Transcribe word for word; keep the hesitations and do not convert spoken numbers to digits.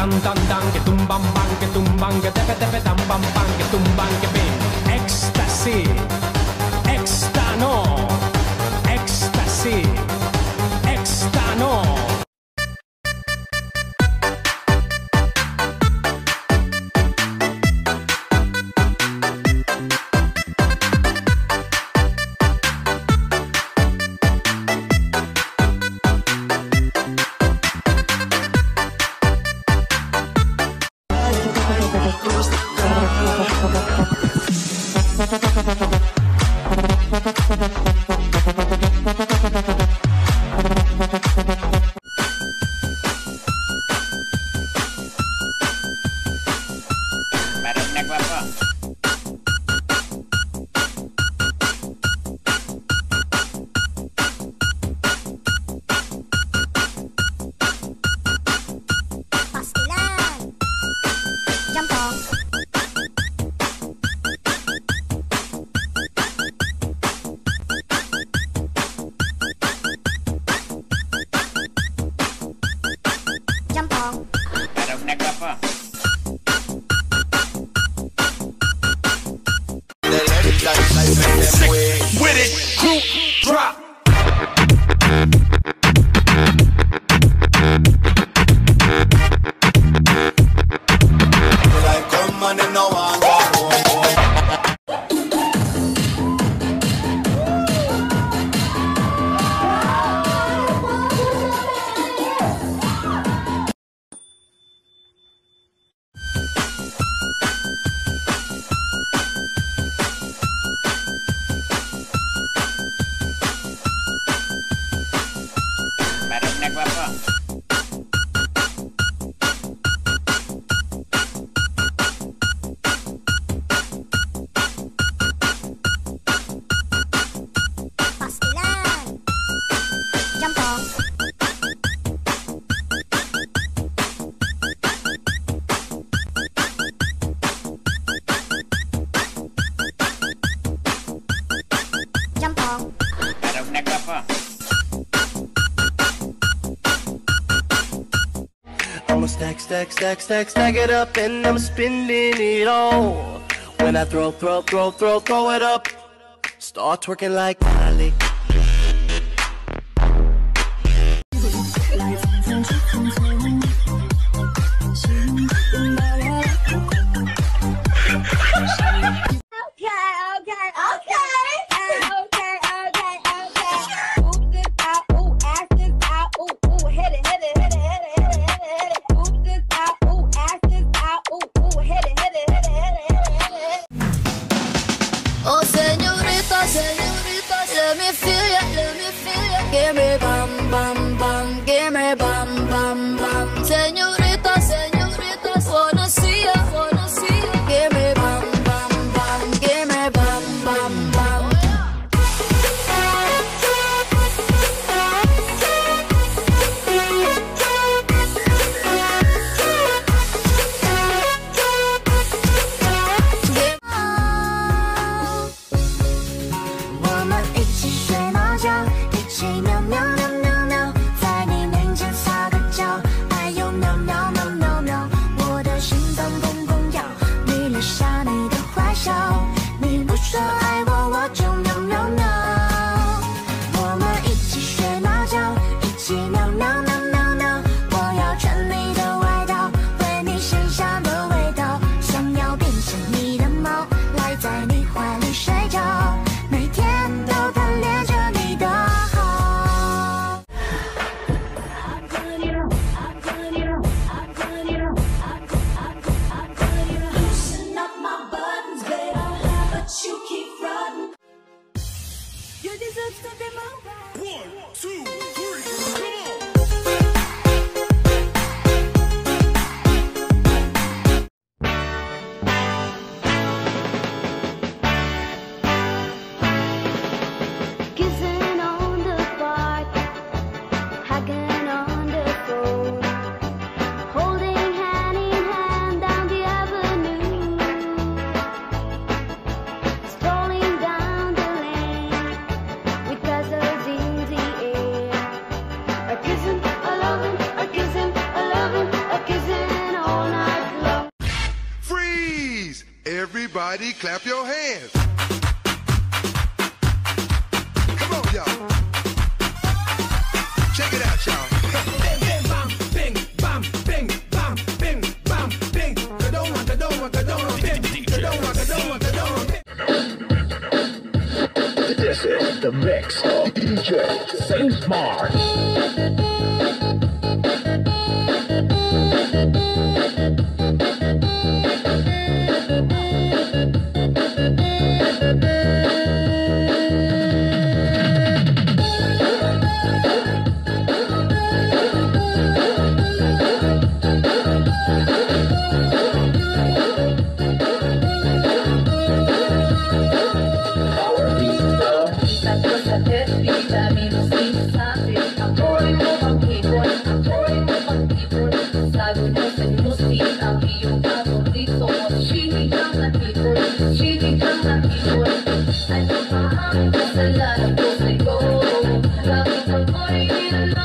dan dan dan que tumban ban que tumban que tepe tepe dan bam bam que tumban que bim. Ecstasy, extano, ecstasy, extano. With it, group drop. Like come on and no one go home. I'ma stack, stack, stack, stack, stack it up, and I'm spending it all. When I throw, throw, throw, throw, throw it up, start twerking like Miley. Let me feel ya, let me feel ya. Give me bam, bam, bam. Give me bam, bam, bam. Señorita, señorita, wanna see ya, wanna see ya. Give me bam, bam, bam. Give me bam, bam, bam. No, no, no, no, no. 在你面前撒个娇，哎呦 no no。 Everybody clap your hands. Come on, y'all. Check it out, y'all. Bing, bing, bam, bing, bam, bing, bam, bing, bam, bing. Kadoma, kadoma, kadoma, bing. Kadoma, kadoma, kadoma, bing. This is the mix of D J Saint Mark. I know my heart, that's a lot of those they go. Love is a party in a